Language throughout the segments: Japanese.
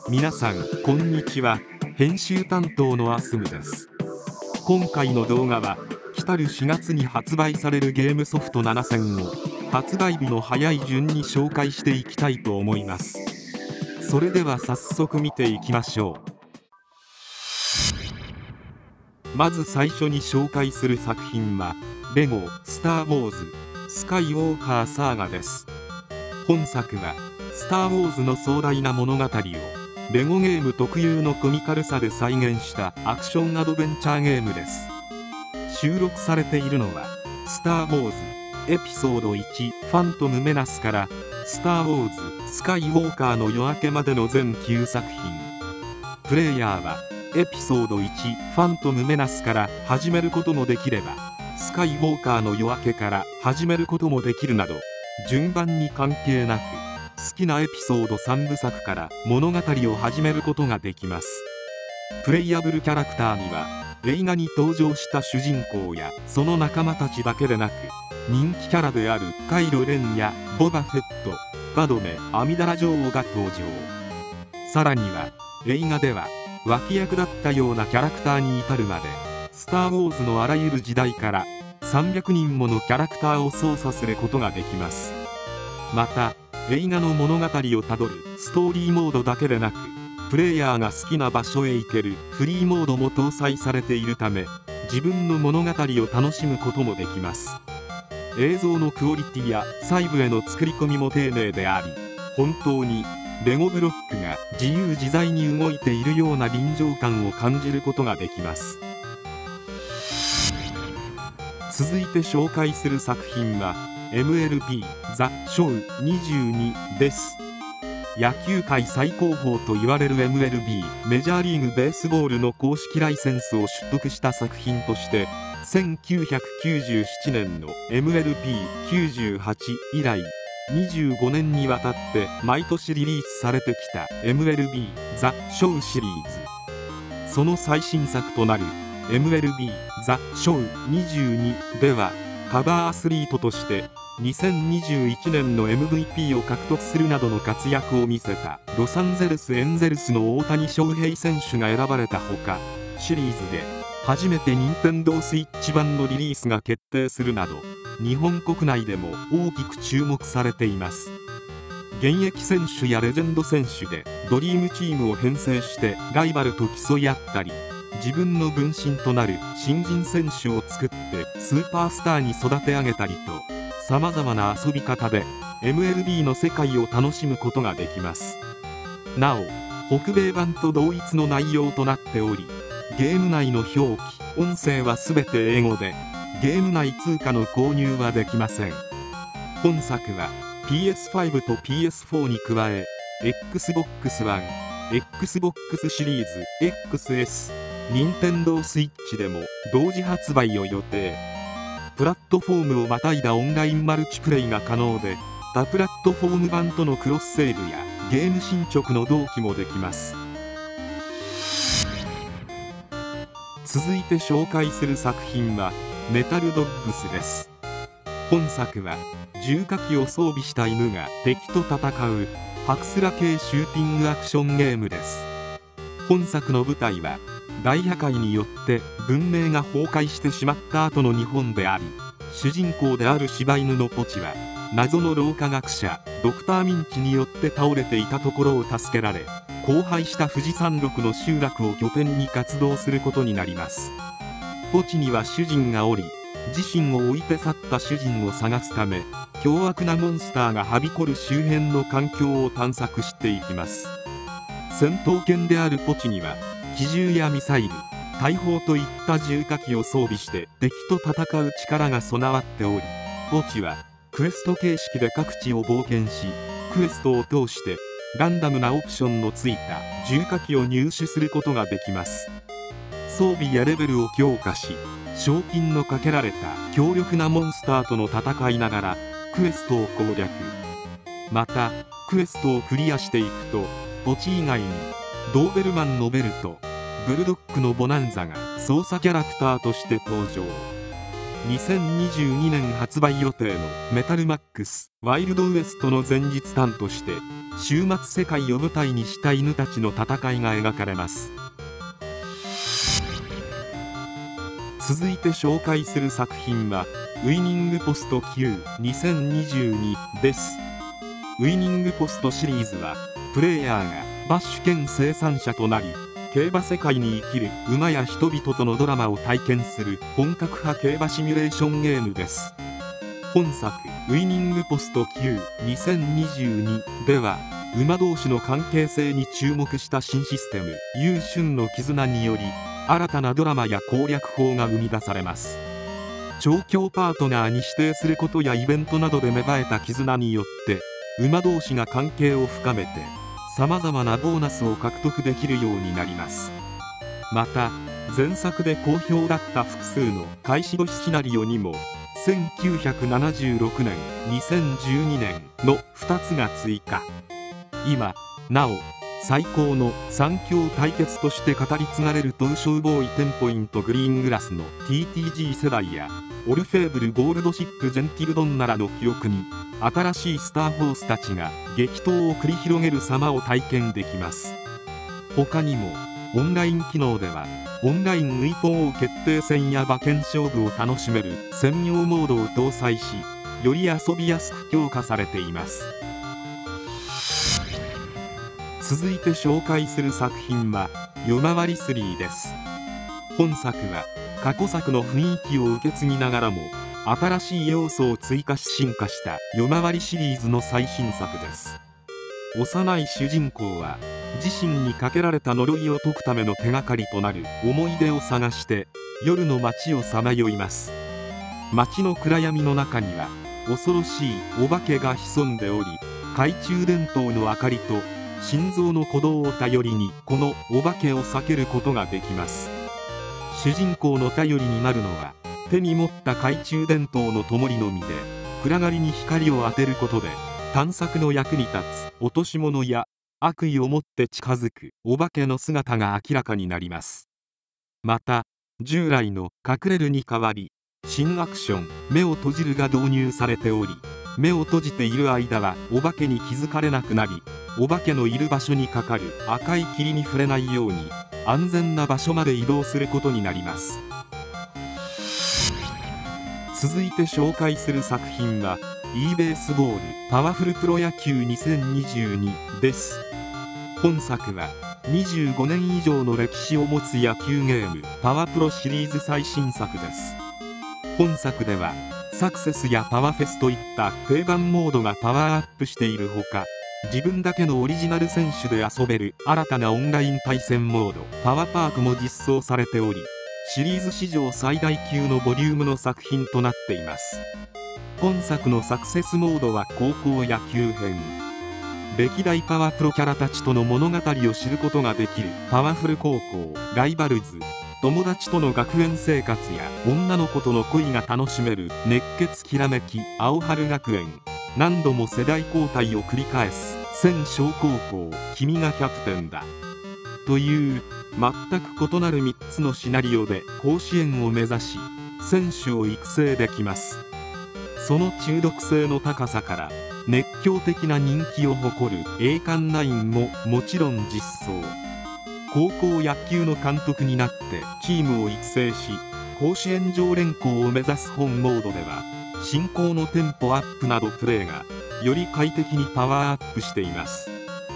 皆さんこんにちは。編集担当のアスムです。今回の動画は来る4月に発売されるゲームソフト7選を発売日の早い順に紹介していきたいと思います。それでは早速見ていきましょう。まず最初に紹介する作品はレゴスター・ウォーズスカイウォーカーサーガです。本作はスター・ウォーズの壮大な物語をレゴゲーム特有のコミカルさで再現したアクションアドベンチャーゲームです。収録されているのはスター・ウォーズエピソード1ファントム・メナスからスター・ウォーズスカイウォーカーの夜明けまでの全9作品。プレイヤーはエピソード1ファントム・メナスから始めることもできればスカイウォーカーの夜明けから始めることもできるなど、順番に関係なく好きなエピソード3部作から物語を始めることができます。プレイヤブルキャラクターには映画に登場した主人公やその仲間たちだけでなく、人気キャラであるカイロ・レンやボバ・フェット、バドメ・アミダラ女王が登場。さらには映画では脇役だったようなキャラクターに至るまでスター・ウォーズのあらゆる時代から300人ものキャラクターを操作することができます。また映画の物語をたどるストーリーモードだけでなく、プレイヤーが好きな場所へ行けるフリーモードも搭載されているため、自分の物語を楽しむこともできます。映像のクオリティや細部への作り込みも丁寧であり、本当にレゴブロックが自由自在に動いているような臨場感を感じることができます。続いて紹介する作品は MLB ザ・ショー22です。野球界最高峰と言われる MLB メジャーリーグベースボールの公式ライセンスを取得した作品として1997年の MLB98 以来25年にわたって毎年リリースされてきた MLB ザ・ショーシリーズ。その最新作となる MLB ザ・ショー22ではカバーアスリートとして2021年の MVP を獲得するなどの活躍を見せたロサンゼルスエンゼルスの大谷翔平選手が選ばれたほか、シリーズで初めて任天堂スイッチ版のリリースが決定するなど日本国内でも大きく注目されています。現役選手やレジェンド選手でドリームチームを編成してライバルと競い合ったり、自分の分身となる新人選手を作ってスーパースターに育て上げたりと、さまざまな遊び方で MLB の世界を楽しむことができます。なお北米版と同一の内容となっており、ゲーム内の表記音声は全て英語でゲーム内通貨の購入はできません。本作は PS5 と PS4 に加え Xbox One、Xbox シリーズ XS、任天堂スイッチでも同時発売を予定。プラットフォームをまたいだオンラインマルチプレイが可能で、他プラットフォーム版とのクロスセーブやゲーム進捗の同期もできます。続いて紹介する作品はメタルドッグスです。本作は重火器を装備した犬が敵と戦うハクスラ系シューティングアクションゲームです。本作の舞台は大破壊によって文明が崩壊してしまった後の日本であり、主人公である柴犬のポチは謎の老化学者ドクター・ミンチによって倒れていたところを助けられ、荒廃した富士山麓の集落を拠点に活動することになります。ポチには主人がおり、自身を置いて去った主人を探すため凶悪なモンスターがはびこる周辺の環境を探索していきます。戦闘犬であるポチには機銃やミサイル、大砲といった重火器を装備して敵と戦う力が備わっており、ポチはクエスト形式で各地を冒険し、クエストを通してランダムなオプションのついた重火器を入手することができます。装備やレベルを強化し、賞金のかけられた強力なモンスターとの戦いながらクエストを攻略。またクエストをクリアしていくと、ポチ以外にドーベルマンのベルとブルドッグのボナンザが操作キャラクターとして登場。 2022年発売予定のメタルマックスワイルドウエストの前日譚として、終末世界を舞台にした犬たちの戦いが描かれます。続いて紹介する作品はウイニングポスト Q2022 です。ウイニングポストシリーズはプレイヤーがバッシュ兼生産者となり、競馬世界に生きる馬や人々とのドラマを体験する本格派競馬シミュレーションゲームです。本作ウイニングポスト Q2022 では、馬同士の関係性に注目した新システム優俊の絆により、新たなドラマや攻略法が生み出されます。調教パートナーに指定することやイベントなどで芽生えた絆によって、馬同士が関係を深めてさまざまなボーナスを獲得できるようになります。また前作で好評だった複数の開始都市シナリオにも1976年2012年の2つが追加。今なお最高の三強対決として語り継がれる東証ボーイ10ポイントグリーングラスの TTG 世代やオルフェーブルゴールドシップジェンティルドンナらの記憶に、新しいスターホースたちが激闘を繰り広げる様を体験できます。他にもオンライン機能では、オンラインウィポン王決定戦や馬券勝負を楽しめる専用モードを搭載し、より遊びやすく強化されています。続いて紹介する作品は夜回り3です。本作は過去作の雰囲気を受け継ぎながらも、新しい要素を追加し進化した夜回りシリーズの最新作です。幼い主人公は自身にかけられた呪いを解くための手がかりとなる思い出を探して夜の街をさまよいます。街の暗闇の中には恐ろしいお化けが潜んでおり、懐中電灯の明かりと心臓の鼓動を頼りにこのお化けを避けることができます。主人公の頼りになるのは手に持った懐中電灯の灯のみで、暗がりに光を当てることで探索の役に立つ落とし物や悪意を持って近づくお化けの姿が明らかになります。また従来の隠れるに代わり、新アクション目を閉じるが導入されており、目を閉じている間はお化けに気づかれなくなり、お化けのいる場所にかかる赤い霧に触れないように安全な場所まで移動することになります。続いて紹介する作品は e ベースボールパワフルプロ野球2022です。本作は25年以上の歴史を持つ野球ゲームパワプロシリーズ最新作です。本作ではサクセスやパワフェスといった定番モードがパワーアップしているほか、自分だけのオリジナル選手で遊べる新たなオンライン対戦モードパワパークも実装されており、シリーズ史上最大級のボリュームの作品となっています。本作のサクセスモードは高校野球編。歴代パワプロキャラたちとの物語を知ることができるパワフル高校ライバルズ、友達との学園生活や女の子との恋が楽しめる熱血きらめき青春学園、何度も世代交代を繰り返す千小高校君がキャプテンだという全く異なる3つのシナリオで甲子園を目指し選手を育成できます。その中毒性の高さから熱狂的な人気を誇る栄冠ナインももちろん実装。高校野球の監督になってチームを育成し甲子園常連校を目指す本モードでは、進行のテンポアップなどプレーがより快適にパワーアップしています。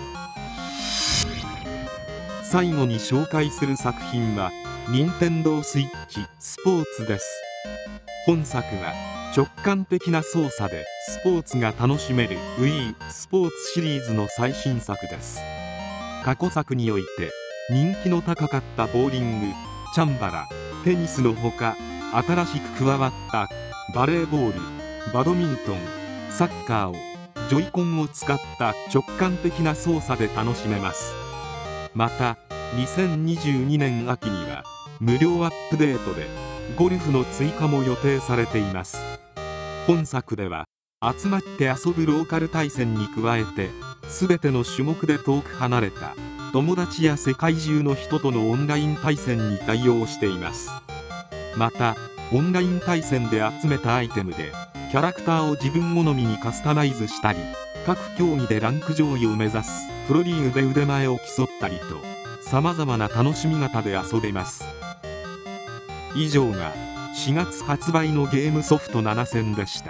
最後に紹介する作品は任天堂スイッチスポーツです。本作は直感的な操作でスポーツが楽しめる Wii スポーツシリーズの最新作です。過去作において人気の高かったボーリング、チャンバラ、テニスのほか、新しく加わったバレーボール、バドミントン、サッカーをジョイコンを使った直感的な操作で楽しめます。また2022年秋には無料アップデートでゴルフの追加も予定されています。本作では集まって遊ぶローカル対戦に加えて、全ての種目で遠く離れた友達や世界中の人とのオンライン対戦に対応しています。またオンライン対戦で集めたアイテムでキャラクターを自分好みにカスタマイズしたり、各競技でランク上位を目指すプロリーグで腕前を競ったりと、様々な楽しみ方で遊べます。以上が4月発売のゲームソフト7選でした。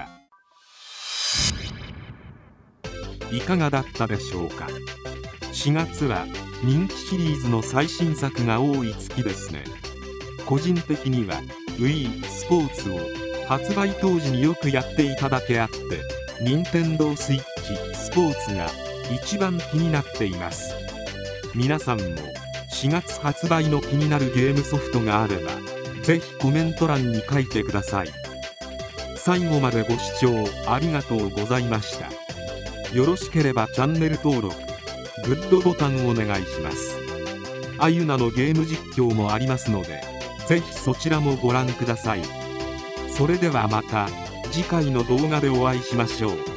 いかがだったでしょうか。4月は人気シリーズの最新作が多い月ですね。個人的には Wii スポーツを発売当時によくやっていただけあって、任天堂スイッチスポーツが一番気になっています。皆さんも4月発売の気になるゲームソフトがあれば、ぜひコメント欄に書いてください。最後までご視聴ありがとうございました。よろしければチャンネル登録、グッドボタンをお願いします。あゆなのゲーム実況もありますので、ぜひそちらもご覧ください。それではまた次回の動画でお会いしましょう。